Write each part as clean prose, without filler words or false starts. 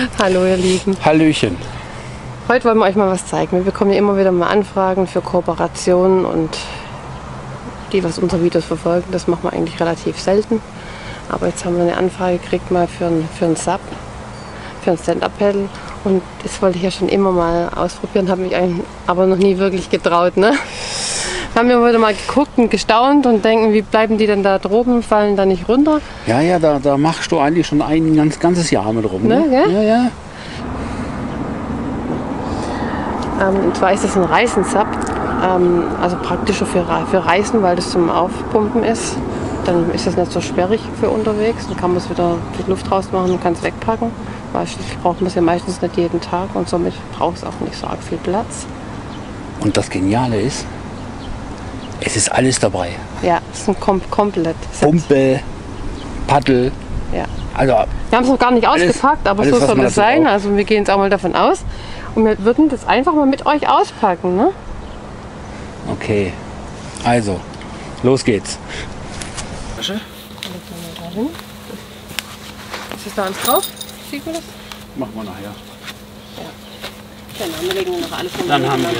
Hallo ihr Lieben. Hallöchen. Heute wollen wir euch mal was zeigen. Wir bekommen ja immer wieder mal Anfragen für Kooperationen und die, was unsere Videos verfolgen, das machen wir eigentlich relativ selten. Aber jetzt haben wir eine Anfrage gekriegt mal für einen Sub, für ein Stand-Up-Paddle. Und das wollte ich ja schon immer mal ausprobieren, habe mich aber noch nie wirklich getraut. Ne? Haben wir wieder mal geguckt und gestaunt und denken, wie bleiben die denn da droben, fallen da nicht runter? Ja, da machst du eigentlich schon ein ganzes Jahr mit rum. Ne? Ne, Ja. Und zwar ist das ein Reisensub, also praktischer für Reisen, weil das zum Aufpumpen ist. Dann ist das nicht so sperrig für unterwegs. Dann kann man es wieder die Luft rausmachen und kann es wegpacken. Weil schließlich braucht man es ja meistens nicht jeden Tag und somit braucht es auch nicht so arg viel Platz. Und das Geniale ist, es ist alles dabei. Ja, es ist ein komplett Set. Pumpe, Paddel. Ja. Also, wir haben es noch gar nicht ausgepackt, aber alles, so soll es sein. Also wir gehen jetzt auch mal davon aus. Und wir würden das einfach mal mit euch auspacken. Ne? Okay, also, los geht's. Tasche? Ist das da alles drauf? Sieht man das? Machen wir nachher. Ja. Genau, wir legen noch alles in Dann haben wir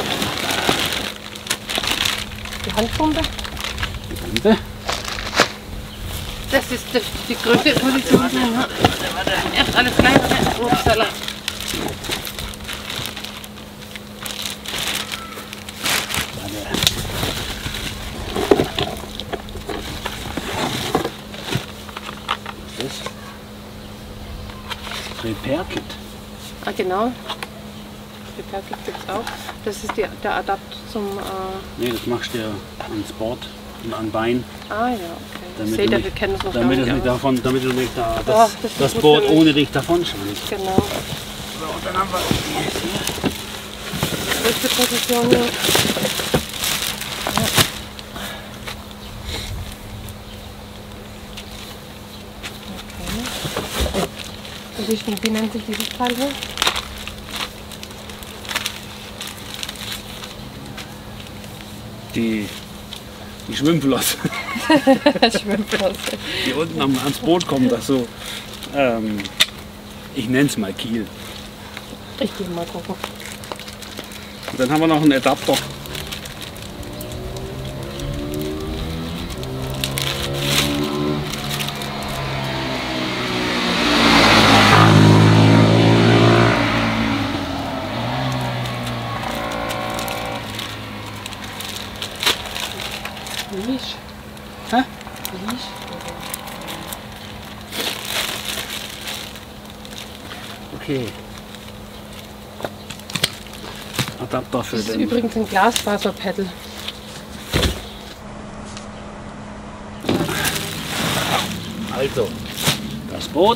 die Handpumpe. die Pumpe. Das ist die größte Position. Ne? Erst alles klein. Upsala. Repair-Kit. Ah, genau. Repair-Kit gibt es auch. Das ist der Adapt zum... Nee, das machst du ja ans Board und an Bein. Ah ja, okay. Damit Seht du ihr, nicht, wir kennen das noch damit gar du nicht. nicht davon, damit du nicht da, das das gut Board für mich. ohne dich davon schmeißt. Genau. So, und dann haben wir die Letzte Position hier. Okay. Wie nennt sich dieses Teil hier? die Schwimmflosse. Schwimmflosse. Die unten ans Boot kommen, das so, ich nenne es mal Kiel. Ich gehe mal gucken. Und dann haben wir noch einen Adapter. Leash. Hä? Leash. Okay. Adapter für Das ist den. übrigens ein Glasfaser-Paddle. Also, das Boot.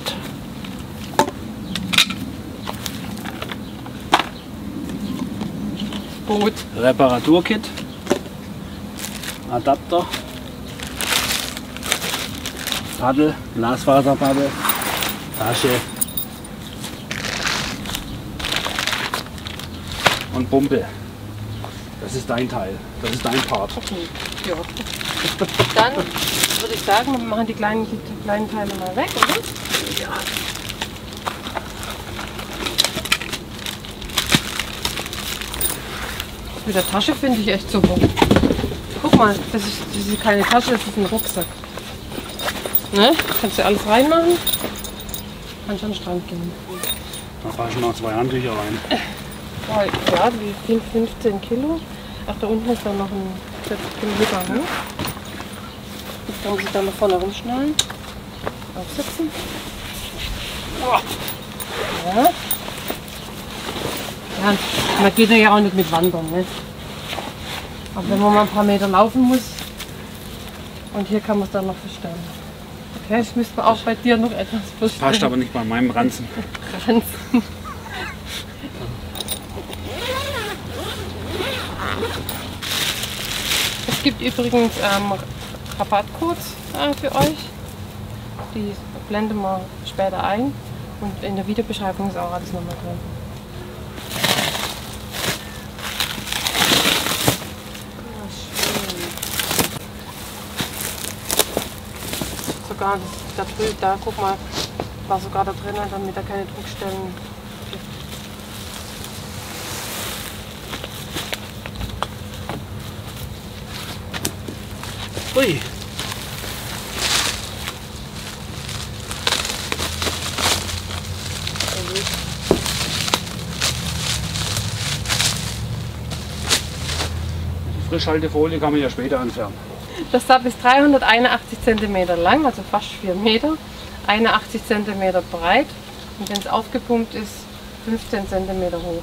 Boot. Reparaturkit. Adapter. Paddel, Glasfaserpaddel. Tasche. Und Pumpe. Das ist dein Teil. Das ist dein Part. Okay. Ja. Dann würde ich sagen, wir machen die kleinen Teile mal weg, oder? Ja. Mit der Tasche finde ich echt super. Guck mal, das ist keine Tasche, das ist ein Rucksack. Ne? Kannst du alles reinmachen? Kannst an den Strand gehen. Da passen noch 2 Handtücher rein. Ja, die 15 Kilo. Ach, da unten ist dann noch ein 40 Kilo Hüber, ne? Das kann man sich dann noch vorne rumschnallen. Aufsetzen. Ja. Ja, man geht ja auch nicht mit wandern, ne? Aber wenn man mal ein paar Meter laufen muss, und hier kann man es dann noch verstellen. Okay, das müsste man auch bei dir noch etwas verstellen. Passt aber nicht bei meinem Ranzen. Ranzen. Es gibt übrigens Rabattcodes für euch. Die blenden wir später ein. Und in der Videobeschreibung ist auch alles nochmal drin. Sogar da drüben, da guck mal, War sogar da drin, damit er keine Druckstellen gibt. Ui. Die Frischhaltefolie kann man ja später entfernen. Das Sub ist 381 cm lang, also fast 4 Meter, 81 cm breit und wenn es aufgepumpt ist, 15 cm hoch.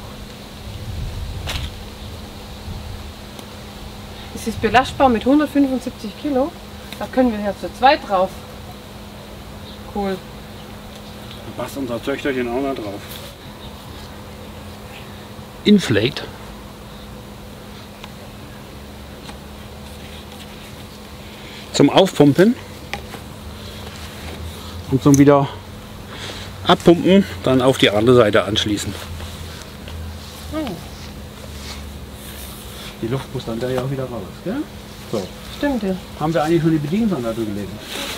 Es ist belastbar mit 175 Kilo, da können wir ja zu zweit drauf. Cool. Da passt unser Töchterchen auch noch drauf. Inflate. Zum Aufpumpen und zum wieder abpumpen, dann auf die andere Seite anschließen. Die Luft muss dann da ja auch wieder raus, gell? So. Stimmt ja. Haben wir eigentlich schon die Bedienungsanleitung gelesen?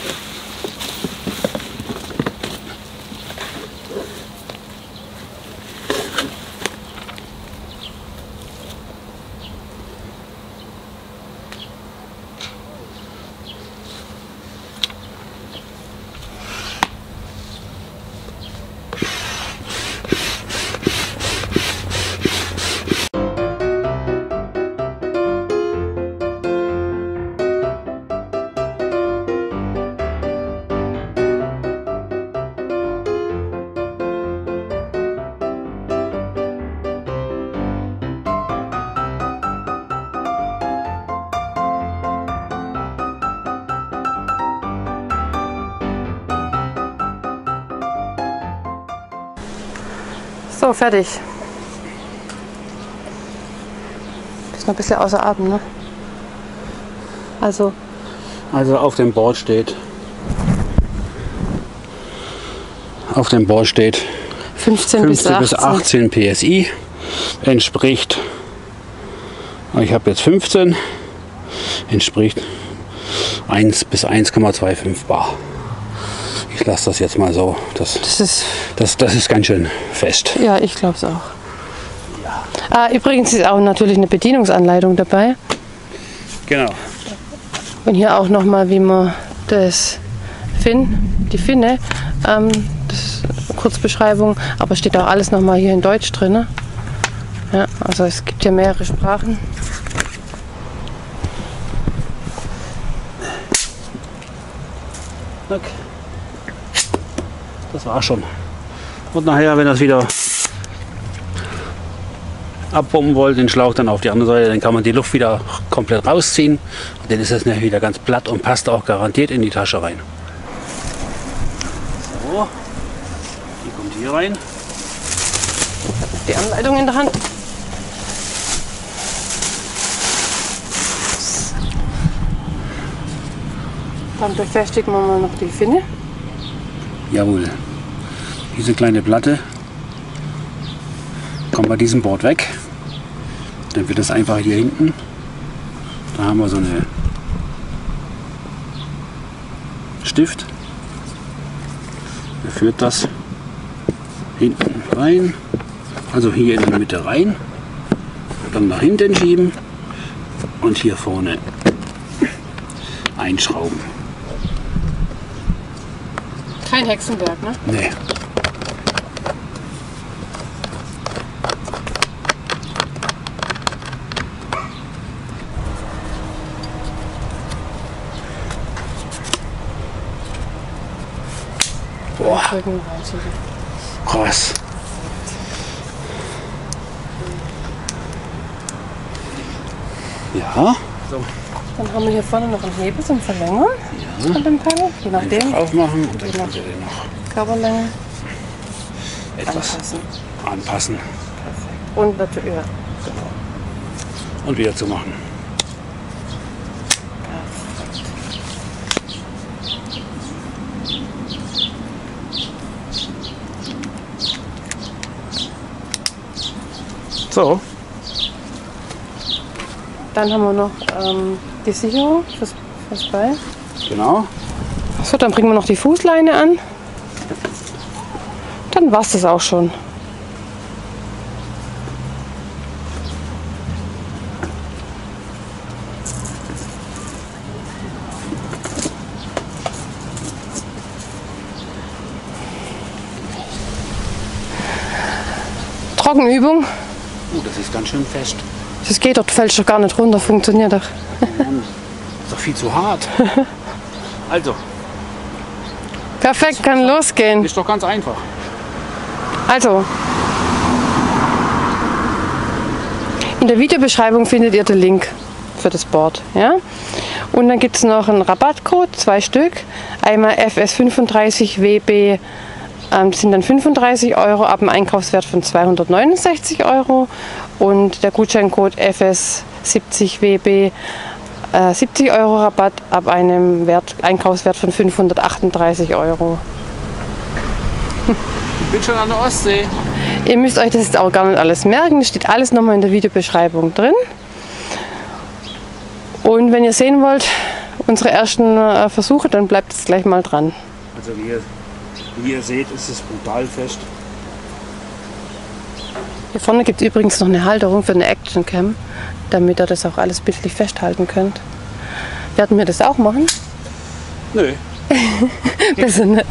So, fertig. Ist noch ein bisschen außer Atem, ne? Also auf dem Board steht. 15 bis 18 PSI. Entspricht, ich habe jetzt 15, entspricht 1 bis 1,25 Bar. Ich lasse das jetzt mal so. Das ist ganz schön fest. Ja, ich glaube es auch. Ja. Übrigens ist auch natürlich eine Bedienungsanleitung dabei. Genau. Und hier auch nochmal, wie man die Finne, das ist eine Kurzbeschreibung, aber steht auch alles nochmal hier in Deutsch drin. Ja, also es gibt ja mehrere Sprachen. Okay. Das war schon. Und nachher, wenn das wieder abpumpen wollt, den Schlauch dann auf die andere Seite, dann kann man die Luft wieder komplett rausziehen. Und dann ist das nachher wieder ganz platt und passt auch garantiert in die Tasche rein. So, die kommt hier rein. Die Anleitung in der Hand. Dann befestigen wir mal noch die Finne. Jawohl. Diese kleine Platte kommt bei diesem Board weg. Dann wird das einfach hier hinten. Da haben wir so eine Stift. Der führt das hinten rein. Also hier in die Mitte rein. Dann nach hinten schieben. Und hier vorne einschrauben. Kein Hexenwerk, ne? Nee. Boah, krass. Ja. So. Dann haben wir hier vorne noch einen Hebel zum Verlängern von dem Panel. Je nachdem. Aufmachen und dann könnt ihr den noch Körperlänge etwas anpassen. Perfekt. Und natürlich, ja. Und wieder zu machen. So. Dann haben wir noch die Sicherung fürs Bein. Genau. So, dann bringen wir noch die Fußleine an. dann war es das auch schon. Trockenübung. Das ist ganz schön fest. Das geht doch, fällt doch gar nicht runter, funktioniert doch. Mann, ist doch viel zu hart. Also, Perfekt, kann losgehen. ist doch ganz einfach. Also, in der Videobeschreibung findet ihr den Link für das Board. Ja? Und dann gibt es noch einen Rabattcode, 2 Stück. Einmal FS35WB. Das sind dann 35 € ab einem Einkaufswert von 269 €. Und der Gutscheincode FS70WB 70 € Rabatt ab einem Einkaufswert von 538 €. Ich bin schon an der Ostsee. Ihr müsst euch das jetzt auch gar nicht alles merken, das steht alles nochmal in der Videobeschreibung drin. Und wenn ihr sehen wollt, unsere ersten Versuche, dann bleibt es gleich mal dran. Also wie ihr seht, ist es brutal fest. Hier vorne gibt es übrigens noch eine Halterung für eine Actioncam, damit ihr das auch alles bildlich festhalten könnt. Werden wir das auch machen? Nö. Besser nicht.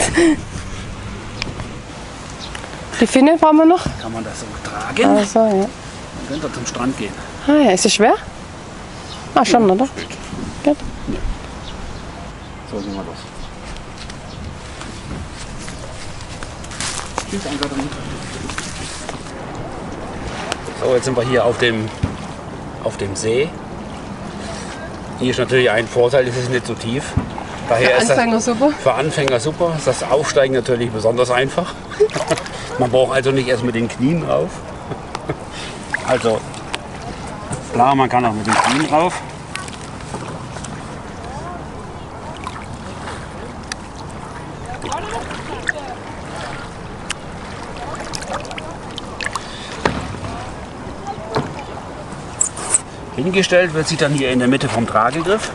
Die Finne brauchen wir noch? Kann man das auch tragen? Also, ja. Dann könnt ihr zum Strand gehen. Ah ja, ist es schwer? Ah, schon, oder? Gut. So, gehen wir los. So, jetzt sind wir hier auf dem See. Hier ist natürlich ein Vorteil, es ist nicht so tief. Daher Für Anfänger super. Für Anfänger super. Ist das Aufsteigen natürlich besonders einfach. Man braucht also nicht erst mit den Knien rauf. Also klar, man kann auch mit den Knien rauf. Hingestellt wird sie dann hier in der Mitte vom Tragegriff.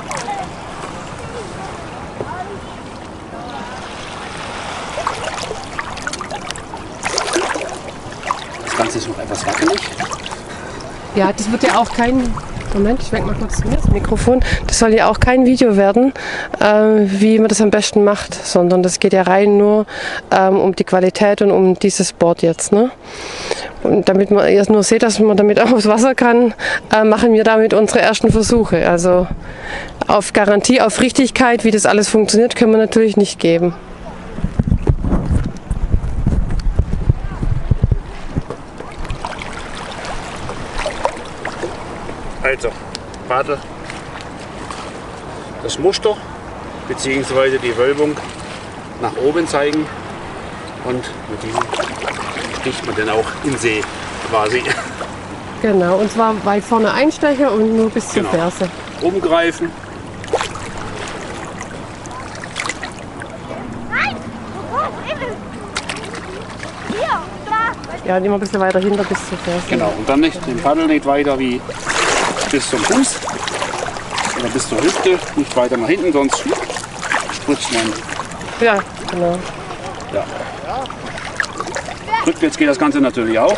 Das Ganze ist noch etwas wackelig. Ja, das wird ja auch kein... Moment, ich schwenke mal kurz das Mikrofon. Das soll ja auch kein Video werden, wie man das am besten macht, sondern das geht ja rein nur um die Qualität und um dieses Board jetzt. Ne? Und damit man erst nur seht, dass man damit aufs Wasser kann, machen wir damit unsere ersten Versuche. Also auf Garantie, auf Richtigkeit, wie das alles funktioniert, können wir natürlich nicht geben. Also, warte. Das Muster bzw. die Wölbung nach oben zeigen und mit diesem sticht man dann auch in See quasi. Genau, und zwar weit vorne Einstecher und nur bis zur Ferse. Umgreifen. Ja, und immer ein bisschen weiter hinter bis zur Ferse. Genau, und dann nicht den Paddel nicht weiter wie bis zum Fuß oder bis zur Hüfte, nicht weiter nach hinten, sonst spritzt man. Ja, genau. Ja. Rückwärts geht das Ganze natürlich auch.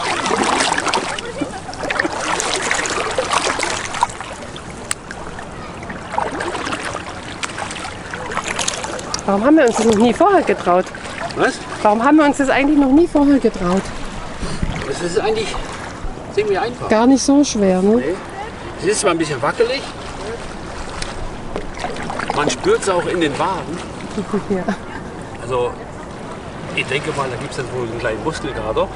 Warum haben wir uns das noch nie vorher getraut? Was? Warum haben wir uns das eigentlich noch nie vorher getraut? Das ist eigentlich ziemlich einfach. Gar nicht so schwer, ne? Nee. Es ist zwar ein bisschen wackelig, man spürt es auch in den Waden. Ja. Also ich denke mal, da gibt es dann wohl einen kleinen Muskelkater.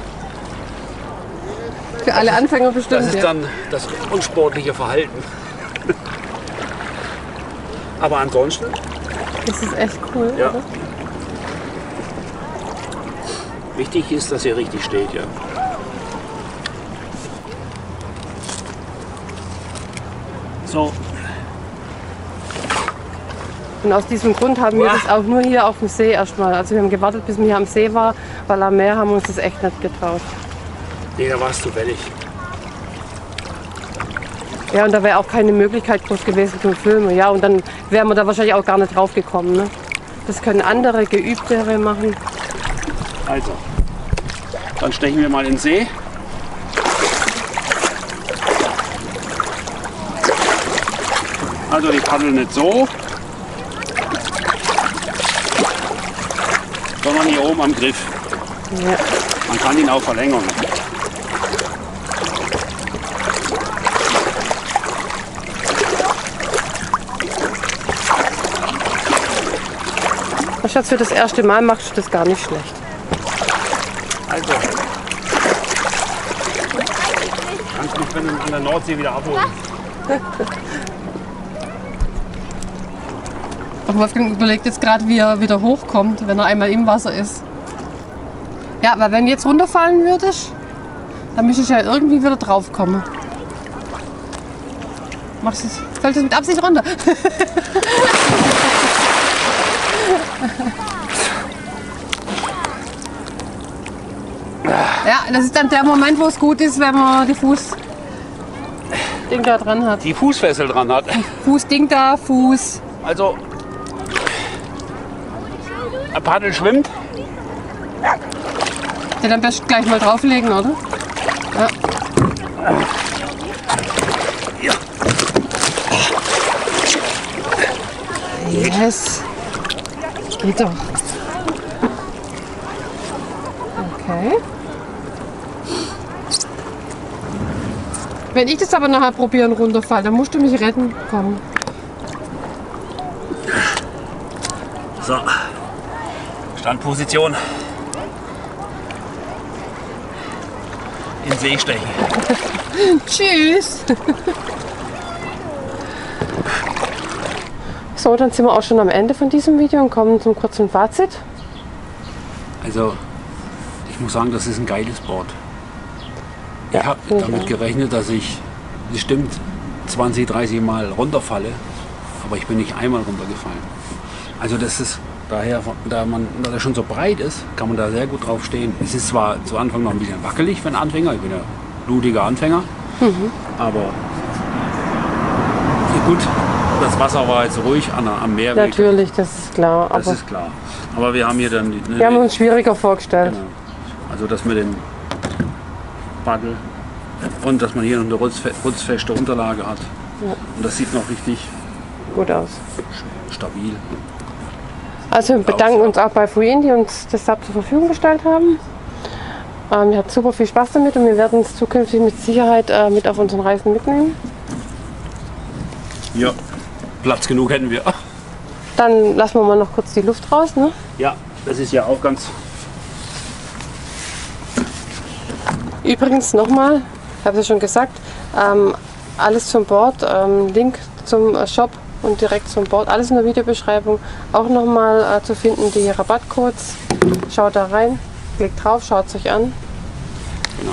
Für alle Anfänger bestimmt. Das ist ja. dann das unsportliche Verhalten. Aber ansonsten, Das ist echt cool. ja. Oder? Wichtig ist, dass ihr richtig steht, ja. So, Und aus diesem Grund haben wir das auch nur hier auf dem See erstmal. Also wir haben gewartet, bis wir hier am See war, weil am Meer haben wir uns das echt nicht getraut. nee, da war es zu wellig. Ja, und da wäre auch keine Möglichkeit groß gewesen zum Filmen. Ja, und dann wären wir da wahrscheinlich auch gar nicht drauf gekommen. Ne? Das können andere, geübtere machen. Also, Dann stechen wir mal in den See. Also die paddeln nicht so, sondern hier oben am Griff. Ja. Man kann ihn auch verlängern. Schatz, für das erste Mal machst du das gar nicht schlecht. Also, kannst mich bitte an der Nordsee wieder abholen. Doch Wolfgang überlegt jetzt gerade, wie er wieder hochkommt, wenn er einmal im Wasser ist. Ja, weil wenn du jetzt runterfallen würdest, dann müsstest du ja irgendwie wieder drauf kommen. Machst du es? Fällt es mit Absicht runter? Ja, das ist dann der Moment, wo es gut ist, wenn man die Fußding da dran hat. Die Fußfessel dran hat. Fußding da, Fuß. Also, ein Paddel schwimmt. Den am besten gleich mal drauflegen, oder? Ja. Ja. Yes. Geht doch. Okay. Wenn ich das aber nachher probieren runterfall, dann musst du mich retten. Komm. So, Standposition. In See stechen. Tschüss. So, dann sind wir auch schon am Ende von diesem Video und kommen zum kurzen Fazit. Also, ich muss sagen, das ist ein geiles Board. Ja, Ich habe damit gerechnet, dass ich bestimmt 20, 30 Mal runterfalle, aber ich bin nicht einmal runtergefallen. Also das ist daher, da das schon so breit ist, kann man da sehr gut drauf stehen. Es ist zwar zu Anfang noch ein bisschen wackelig für einen Anfänger, ich bin ja blutiger Anfänger, aber gut, das Wasser war jetzt ruhig am Meerweg. Natürlich, das ist klar. Das Aber ist klar. Aber wir haben hier dann... wir haben uns schwieriger vorgestellt. Genau. Also das mit dem Paddel und dass man hier noch eine rutzfeste Unterlage hat. Ja. Und das sieht noch richtig Gut aus. stabil. Also wir bedanken uns auch bei Freen, die uns das Sub zur Verfügung gestellt haben. Wir hatten super viel Spaß damit und wir werden es zukünftig mit Sicherheit mit auf unseren Reisen mitnehmen. Ja, Platz genug hätten wir. Dann lassen wir mal noch kurz die Luft raus. Ne? Ja, das ist ja auch ganz... Übrigens nochmal, ich habe es ja schon gesagt, alles zum Board, Link zum Shop und direkt zum Board, alles in der Videobeschreibung. Auch nochmal zu finden die Rabattcodes. Schaut da rein, klickt drauf, schaut es euch an. Genau.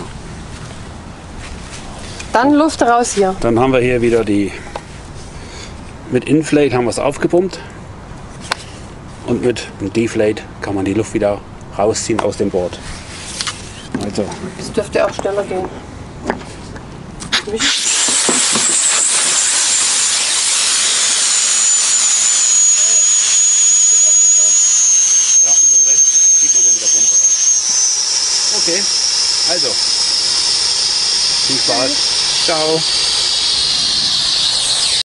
Dann Luft raus hier. Dann haben wir hier wieder die... Mit Inflate haben wir es aufgepumpt. Und mit dem Deflate kann man die Luft wieder rausziehen aus dem Board. Also. Das dürfte auch schneller gehen. Ja, und den Rest zieht man dann mit der Pumpe raus. Okay, also. Viel Spaß. Ciao.